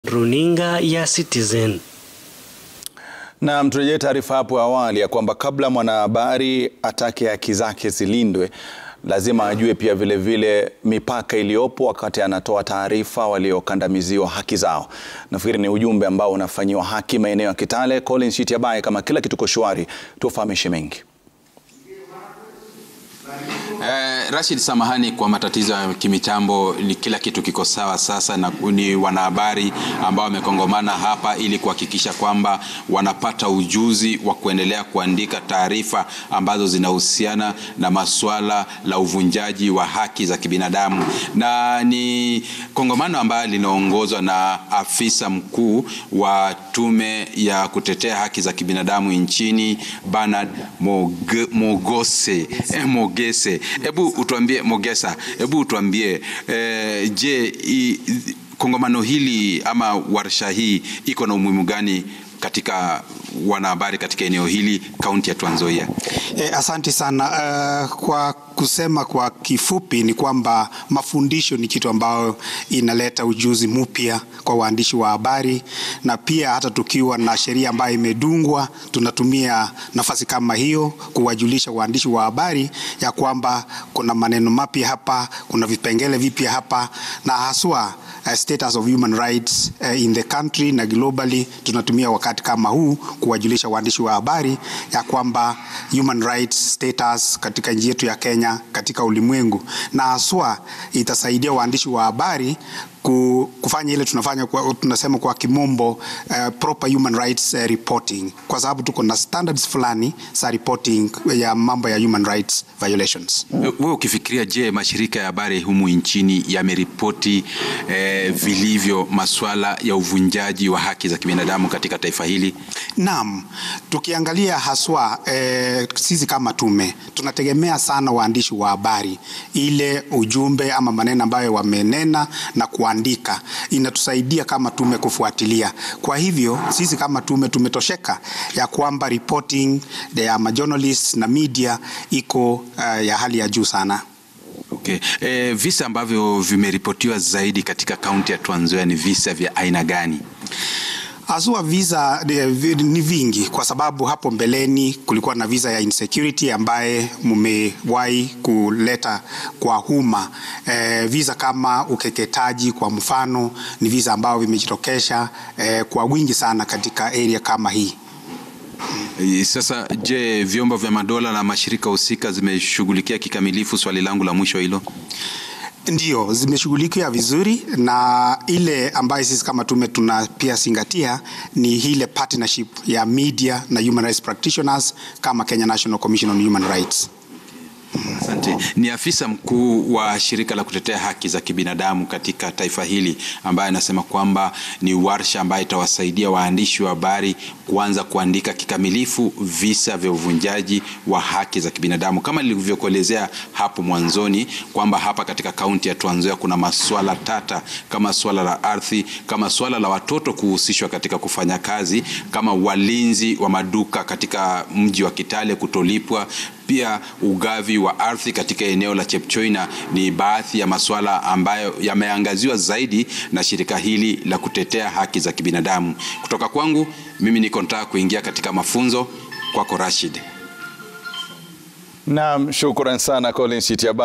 Runinga ya Citizen. Na mturejee taarifa hapo awali ya kwamba kabla mwanahabari atake haki zake zilindwe, lazima ajue pia vile mipaka iliyopo wakati anatoa taarifa waliokandamiziwa haki zao. Nafikiri ni ujumbe ambao unafanyiwa haki maeneo ya Kitale. KNCHR, kama kila kitu shwari, tufahamishe mengi. Rashid, samahani kwa matatizo ya kimitambo, ni kila kitu kiko sawa sasa, na ni wanahabari ambao wamekongomana hapa ili kuhakikisha kwamba wanapata ujuzi wa kuendelea kuandika taarifa ambazo zinahusiana na masuala la uvunjaji wa haki za kibinadamu. Na ni kongamano ambalo linaongozwa na afisa mkuu wa Tume ya kutetea haki za kibinadamu nchini, Mogese. Hebu utuambie, je, kongamano hili ama warsha hii iko na umuhimu gani katika wanahabari katika eneo hili, kaunti ya Trans Nzoia? Asante sana. Kwa kusema kwa kifupi ni kwamba mafundisho ni kitu ambayo inaleta ujuzi mpya kwa waandishi wa habari, na pia hata tukiwa na sheria ambayo imedungwa, tunatumia nafasi kama hiyo kuwajulisha waandishi wa habari ya kwamba kuna maneno mapya hapa, kuna vipengele vipya hapa, na haswa status of human rights in the country na globally. Tunatumia wakati kama huu kuwajulisha waandishi wa habari ya kwamba human rights status katika nchi yetu ya Kenya, katika ulimwengu, na haswa itasaidia waandishi wa habari kufanya ile tunasema kwa kimombo proper human rights reporting, kwa sababu tuko na standards fulani za reporting ya mambo ya human rights violations. Wewe ukifikiria, je, mashirika ya habari humu nchini yameripoti vilivyo masuala ya uvunjaji wa haki za kibinadamu katika taifa hili? Naam, tukiangalia haswa sisi kama tume tunategemea sana waandishi wa habari, ile ujumbe ama maneno ambayo wamenena na kuandika inatusaidia kama tume kufuatilia. Kwa hivyo sisi kama tume tumetosheka ya kwamba reporting ya journalists na media iko ya hali ya juu sana. Okay. Visa ambavyo vimeripotiwa zaidi katika kaunti ya Trans Nzoia ni visa vya aina gani? Azua visa ni vingi, kwa sababu hapo mbeleni kulikuwa na visa ya insecurity ambaye mumewahi kuleta kwa umma. Visa kama ukeketaji kwa mfano ni visa ambao vimejitokesha kwa wingi sana katika area kama hii. Sasa, je, vyombo vya madola na mashirika husika zimeshughulikia kikamilifu swali langu la mwisho hilo? Ndio, zimeshughulikia vizuri, na ile ambayo sisi kama tume tuna pia zingatia ni ile partnership ya media na human rights practitioners kama Kenya National Commission on Human Rights. Asante. Ni afisa mkuu wa shirika la kutetea haki za kibinadamu katika taifa hili ambaye anasema kwamba ni warsha ambayo itawasaidia waandishi wa habari kuanza kuandika kikamilifu visa vya uvunjaji wa haki za kibinadamu. Kama nilivyokuelezea hapo mwanzoni kwamba hapa katika kaunti ya Trans Nzoia kuna masuala tata, kama swala la ardhi, kama swala la watoto kuhusishwa katika kufanya kazi, kama walinzi wa maduka katika mji wa Kitale kutolipwa, pia ugavi wa ardhi katika eneo la Chepchoina. Ni baadhi ya masuala ambayo yameangaziwa zaidi na shirika hili la kutetea haki za kibinadamu. Kutoka kwangu, mimi niko nataka kuingia katika mafunzo. Kwako Rashid. Naam, shukrani sana KNCHR.